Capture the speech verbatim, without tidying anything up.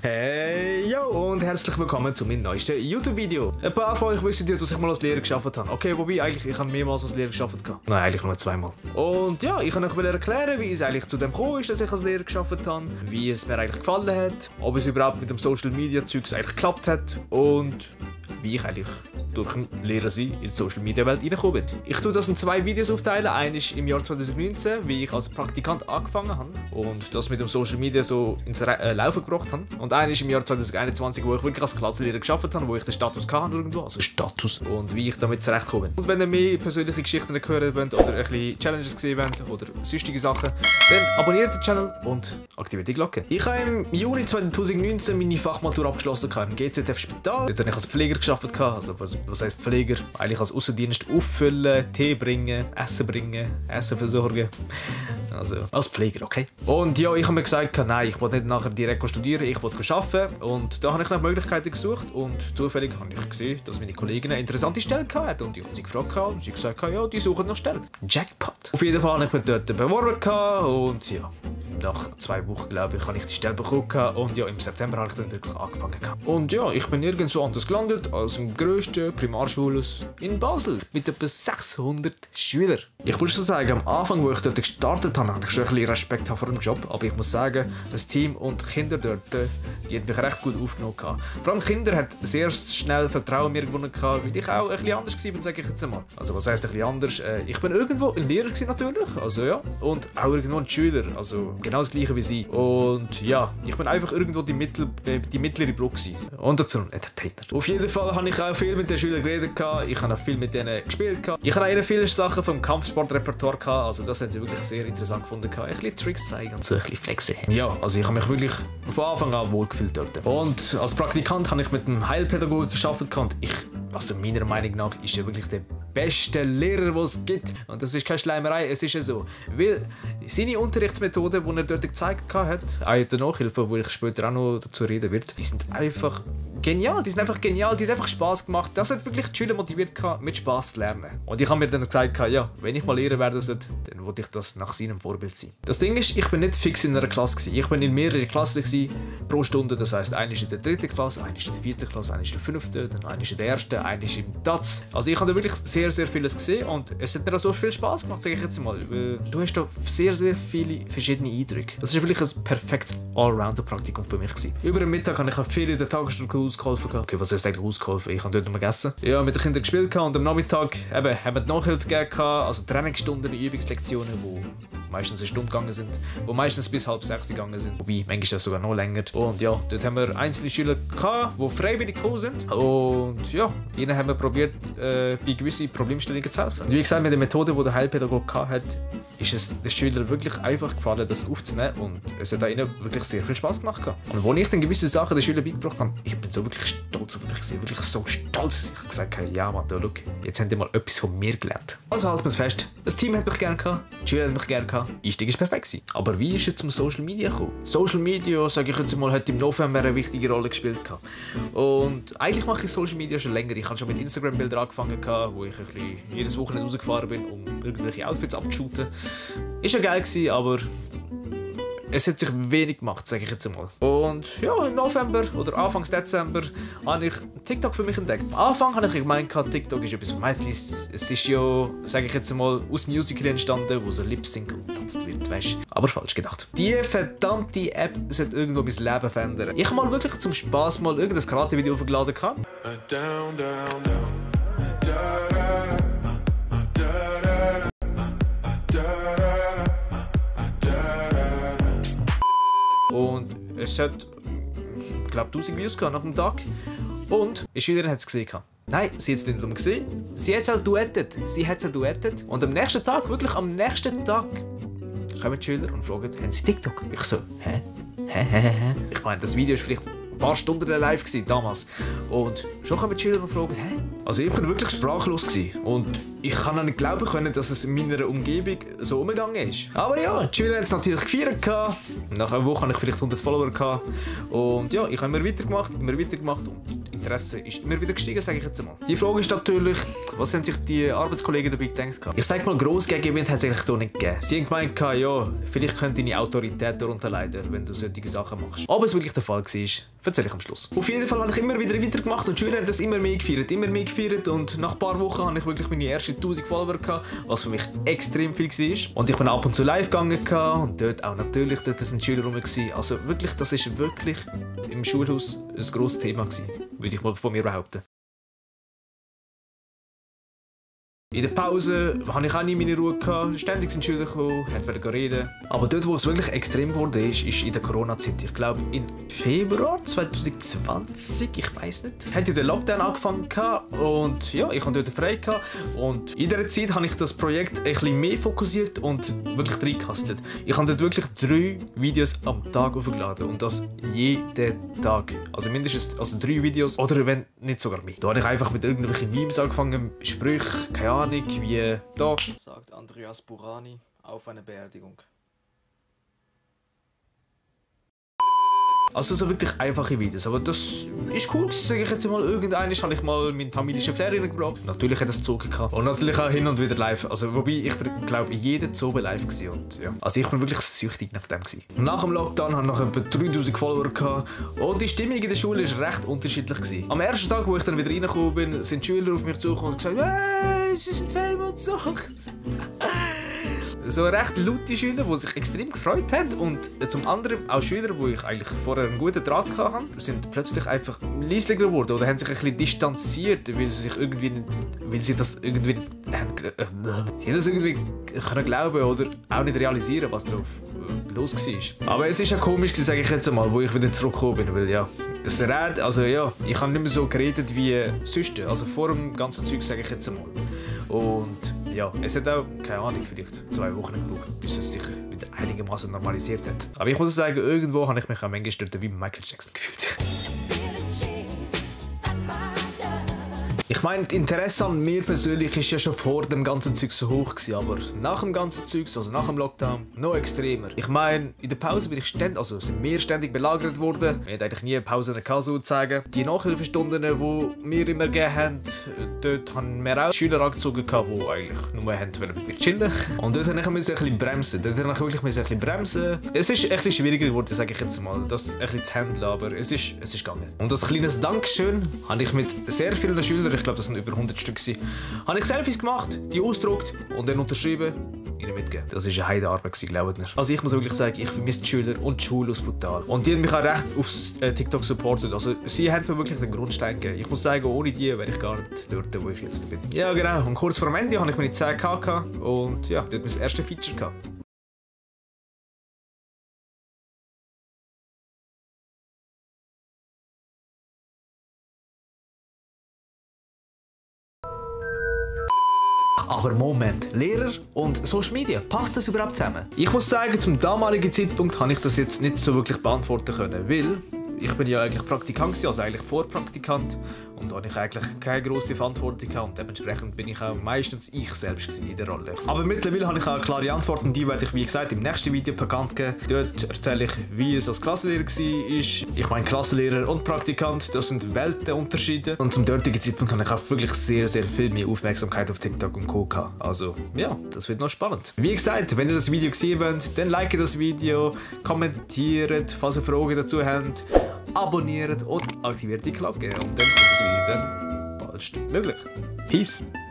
Hey, yo und herzlich willkommen zu meinem neuesten YouTube-Video. Ein paar von euch wissen ja, dass ich mal als Lehrer gearbeitet habe. Okay, wobei, eigentlich, ich habe mehrmals als Lehrer gearbeitet. Nein, eigentlich nur zweimal. Und ja, ich kann euch erklären, wie es eigentlich zu dem gekommen ist, dass ich als Lehrer gearbeitet habe, wie es mir eigentlich gefallen hat, ob es überhaupt mit dem Social-Media-Zeugs eigentlich geklappt hat und wie ich eigentlich durch ein Lehrer sein in die Social-Media-Welt reingekommen bin. Ich tue das in zwei Videos aufteilen. Eines im Jahr zweitausendneunzehn, wie ich als Praktikant angefangen habe und das mit dem Social-Media so ins Re äh, Laufen gebracht habe. Und eines im Jahr zweitausendeinundzwanzig, wo ich wirklich als Klassenlehrer gearbeitet habe, wo ich den Status hatte irgendwo, also Status, und wie ich damit zurechtgekommen bin. Und wenn ihr mehr persönliche Geschichten hören wollt oder ein bisschen Challenges gesehen wollt oder sonstige Sachen, dann abonniert den Channel und aktiviert die Glocke. Ich habe im Juni zweitausendneunzehn meine Fachmatur abgeschlossen im G Z F-Spital. Dort habe ich als Pfleger gearbeitet. Also was, was heisst Pfleger? Eigentlich als Aussendienst auffüllen, Tee bringen, Essen bringen, Essen versorgen. Also als Pfleger, okay? Und ja, ich habe mir gesagt, nein, ich wollte nicht nachher direkt studieren, ich wollte arbeiten. Und da habe ich nach Möglichkeiten gesucht und zufällig habe ich gesehen, dass meine Kollegin eine interessante Stelle hatte. Und ich habe sie gefragt und sie gesagt, ja, die suchen noch Stellen. Jackpot! Auf jeden Fall habe ich mich dort beworben und ja, nach zwei Wochen, glaube ich, habe ich die Stelle bekommen und ja, im September habe ich dann wirklich angefangen. Und ja, ich bin nirgendwo anders gelandet als im grössten Primarschule in Basel mit etwa sechshundert Schülern. Ich muss schon sagen, am Anfang, wo ich dort gestartet habe, hatte ich schon ein bisschen Respekt vor dem Job, aber ich muss sagen, das Team und die Kinder dort, die haben mich recht gut aufgenommen. Vor allem die Kinder haben sehr schnell Vertrauen mir gewonnen, weil ich auch ein bisschen anders war, sage ich jetzt einmal. Also was heisst ein bisschen anders? Ich bin irgendwo ein Lehrer natürlich, also ja, und auch irgendwo ein Schüler, also genau das gleiche wie sie. Und ja, ich bin einfach irgendwo die, Mittel, äh, die mittlere Brücke gewesen. Und dazu ein Entertainer. Auf jeden Fall habe ich auch viel mit den Schülern geredet, ich habe auch viel mit denen gespielt. Ich habe auch viele Sachen vom Kampfsportrepertoire, also das haben sie wirklich sehr interessant gefunden. Ein bisschen Tricks zeigen und so ein bisschen flexen. Ja, also ich habe mich wirklich von Anfang an wohlgefühlt dort. Und als Praktikant habe ich mit einem Heilpädagogen gearbeitet und ich, also meiner Meinung nach, ist er wirklich der beste Lehrer, den es gibt. Und das ist keine Schleimerei, es ist ja so. Weil seine Unterrichtsmethoden, die er dort gezeigt hat, auch in der Nachhilfe, wo ich später auch noch dazu reden werde, die sind einfach genial, die sind einfach genial, die haben einfach Spass gemacht. Das hat wirklich die Schüler motiviert, mit Spass zu lernen. Und ich habe mir dann gesagt, ja, wenn ich mal Lehrer werden sollte, dann wollte ich das nach seinem Vorbild sein. Das Ding ist, ich bin nicht fix in einer Klasse gewesen. Ich bin in mehreren Klassen gewesen, pro Stunde. Das heisst, eine ist in der dritten Klasse, eine ist in der vierten Klasse, eine ist in der fünften, dann eine ist in der ersten, eine ist im Taz. Also ich habe da wirklich sehr, sehr vieles gesehen und es hat mir auch so viel Spass gemacht, sage ich jetzt mal. Du hast da sehr, sehr viele verschiedene Eindrücke. Das ist wirklich ein perfektes Allrounder-Praktikum für mich gewesen. Über den Mittag habe ich auch viel in der Tagesstruktur ausgeholfen. Okay, was heißt eigentlich ausgeholfen? Ich habe dort noch gegessen. Ja, mit den Kindern gespielt und am Nachmittag eben, haben wir die Nachhilfe gegeben, also Trainingsstunden, Übungslektionen, die meistens eine Stunde gegangen sind, die meistens bis halb sechs gegangen sind, wobei manchmal das sogar noch länger. Und ja, dort haben wir einzelne Schüler gehabt, die freiwillig gekommen sind und ja, ihnen haben wir probiert, äh, bei gewissen Problemstellungen zu helfen. Und wie gesagt, mit der Methode, die der Heilpädagoge hat, ist es den Schülern wirklich einfach gefallen, das aufzunehmen und es hat ihnen wirklich sehr viel Spass gemacht. Und als ich dann gewisse Sachen den Schülern beigebracht habe, ich bin so wirklich stolz auf mich, ich bin wirklich so stolz. Ich habe gesagt, ja Mann, da, schau, jetzt habt ihr mal etwas von mir gelernt. Also halten wir es fest, das Team hat mich gerne gehabt, die Schüler haben mich gerne gehabt, Einstieg ist perfekt gewesen. Aber wie ist es zum Social Media gekommen? Social Media, sage ich jetzt mal, hat im November eine wichtige Rolle gespielt. Und eigentlich mache ich Social Media schon länger. Ich habe schon mit Instagram-Bildern angefangen, wo ich ein bisschen jedes Wochenende rausgefahren bin, um irgendwelche Outfits abzushooten. Ist ja geil gewesen, aber es hat sich wenig gemacht, sage ich jetzt einmal. Und ja, im November oder Anfang Dezember habe ich TikTok für mich entdeckt. Am Anfang habe ich gemeint, TikTok ist etwas für Mädchen. Es ist ja, sage ich jetzt einmal, aus Musical entstanden, wo so Lip-Sync und tanzt wird, weißt du. Aber falsch gedacht. Die verdammte App sollte irgendwo mein Leben verändern. Ich habe mal wirklich zum Spass mal irgendein Karate-Video aufgeladen. Down, down, down. Und es hat, ich glaube, tausend Views gehabt nach dem Tag. Und die Schülerin hat es gesehen. Nein, sie hat es nicht nur gesehen. Sie hat es halt duettet. Sie hat es halt duettet. Und am nächsten Tag, wirklich am nächsten Tag, kommen die Schüler und fragen, haben sie TikTok? Ich so, hä? Hä, hä, hä? Ich meine, das Video war vielleicht ein paar Stunden live gewesen, damals. Und schon kommen die Schüler und fragen, hä? Also ich war wirklich sprachlos gewesen. Und ich kann auch nicht glauben können, dass es in meiner Umgebung so umgegangen ist. Aber ja, die Schüler haben es natürlich gefeiert. Nach einer Woche hatte ich vielleicht hundert Follower. Gehabt. Und ja, ich habe immer weitergemacht, immer weitergemacht und das Interesse ist immer wieder gestiegen, sage ich jetzt mal. Die Frage ist natürlich, was haben sich die Arbeitskollegen dabei gedacht? Ich sage mal, gross Gegenwind hat es eigentlich hier nicht gegeben. Sie haben gemeint, ja, vielleicht könnte deine Autorität darunter leiden, wenn du solche Sachen machst. Ob es wirklich der Fall war, erzähle ich am Schluss. Auf jeden Fall habe ich immer wieder weitergemacht und die Schüler haben das immer mehr gefeiert, immer mehr gefeiert und nach ein paar Wochen hatte ich wirklich meine ersten tausend Follower gehabt, was für mich extrem viel war. Und ich bin ab und zu live gegangen und dort auch natürlich, dort sind Schüler rum gewesen. Also wirklich, das ist wirklich im Schulhaus ein grosses Thema gewesen, würde ich mal von mir behaupten. In der Pause hatte ich auch nie meine Ruhe gehabt. Ständig sind Schüler gekommen, wollten reden. Aber dort, wo es wirklich extrem geworden ist, ist in der Corona-Zeit. Ich glaube, im Februar zwanzig zwanzig, ich weiß nicht, hat ja der Lockdown angefangen gehabt und ja, ich hatte dort frei gehabt. Und in dieser Zeit habe ich das Projekt ein bisschen mehr fokussiert und wirklich reingekastelt. Ich habe dort wirklich drei Videos am Tag aufgeladen und das jeden Tag. Also mindestens also drei Videos oder wenn nicht sogar mehr. Da habe ich einfach mit irgendwelchen Memes angefangen, Sprüche, keine Ahnung. Wie da sagt Andreas Burani auf einer Beerdigung. Also so wirklich einfache Videos, aber das ist cool, sage ich jetzt mal. Irgendwann habe ich mal meinen tamilischen Flair reingebracht. Natürlich hat es Zug gehabt und natürlich auch hin und wieder live. Also wobei, ich glaube jeden Zobe live gewesen und ja. Also ich bin wirklich süchtig nach dem gewesen. Nach dem Lockdown hatte ich noch etwa dreitausend Follower gehabt und die Stimmung in der Schule war recht unterschiedlich gewesen. Am ersten Tag, wo ich dann wieder reingekommen bin, sind die Schüler auf mich zugekommen und gesagt, hey, es ist Feldmund-Songs. So recht laute Schüler, die sich extrem gefreut haben und zum anderen auch Schüler, die ich eigentlich vorher einen guten Draht hatte, sind plötzlich einfach leislicher geworden oder haben sich ein bisschen distanziert, weil sie sich irgendwie, weil sie das irgendwie nicht haben, sie haben das irgendwie können glauben oder auch nicht realisieren, was da los war. Aber es ist auch komisch, sage ich jetzt einmal, wo ich wieder zurückgekommen bin, weil ja, das Red, also ja, ich habe nicht mehr so geredet wie sonst, also vor dem ganzen Zeug, sage ich jetzt einmal. Und ja, es hat auch, keine Ahnung, vielleicht zwei Wochen gebraucht, bis es sich wieder einigermaßen normalisiert hat. Aber ich muss sagen, irgendwo habe ich mich auch manchmal dort wie Michael Jackson gefühlt. Ich meine, das Interesse an mir persönlich ist ja schon vor dem ganzen Zeug so hoch gewesen, aber nach dem ganzen Zeug, also nach dem Lockdown, noch extremer. Ich meine, in der Pause bin ich ständig, also sind wir ständig belagert worden. Wir hatten eigentlich nie eine Pause gehabt, sozusagen. Die Nachhilfestunden, die wir immer gegeben haben, dort haben wir auch Schüler angezogen, die eigentlich nur wollten mit mir chillen. Und dort musste ich ein bisschen bremsen. Dort musste ich wirklich ein bisschen bremsen. Es ist ein bisschen schwieriger geworden, sage ich jetzt mal, das ein bisschen zu handeln, aber es ist, es ist gegangen. Und als kleines Dankeschön habe ich mit sehr vielen Schülern, ich glaube, das sind über hundert Stück, habe ich Selfies gemacht, die ausgedruckt und dann unterschrieben, ihnen mitgegeben. Das war eine Heidenarbeit, glaubt mir. Also ich muss wirklich sagen, ich vermisse die Schüler und die Schule aus brutal. Und die haben mich auch recht aufs äh, TikTok supportet. Also sie haben mir wirklich den Grundstein gegeben. Ich muss sagen, ohne die wäre ich gar nicht dort, wo ich jetzt bin. Ja genau, und kurz vor dem Ende habe ich meine zehn K gehabt und ja, dort mein erstes Feature gehabt. Aber Moment, Lehrer und Social Media, passt das überhaupt zusammen? Ich muss sagen, zum damaligen Zeitpunkt habe ich das jetzt nicht so wirklich beantworten können, weil ich bin ja eigentlich Praktikant, also eigentlich Vorpraktikant und da habe ich eigentlich keine grosse Verantwortung gehabt und dementsprechend bin ich auch meistens ich selbst in der Rolle. Aber mittlerweile habe ich auch eine klare Antwort und die werde ich wie gesagt im nächsten Video bekannt geben. Dort erzähle ich, wie es als Klassenlehrer war. Ich meine, Klassenlehrer und Praktikant, das sind Weltenunterschiede und zum dortigen Zeitpunkt habe ich auch wirklich sehr, sehr viel mehr Aufmerksamkeit auf TikTok und Co. gehabt. Also ja, das wird noch spannend. Wie gesagt, wenn ihr das Video gesehen wollt, dann liked das Video, kommentiert, falls ihr Fragen dazu habt, abonniert und aktiviert die Glocke und dann kommt das Video dann baldmöglich. Peace!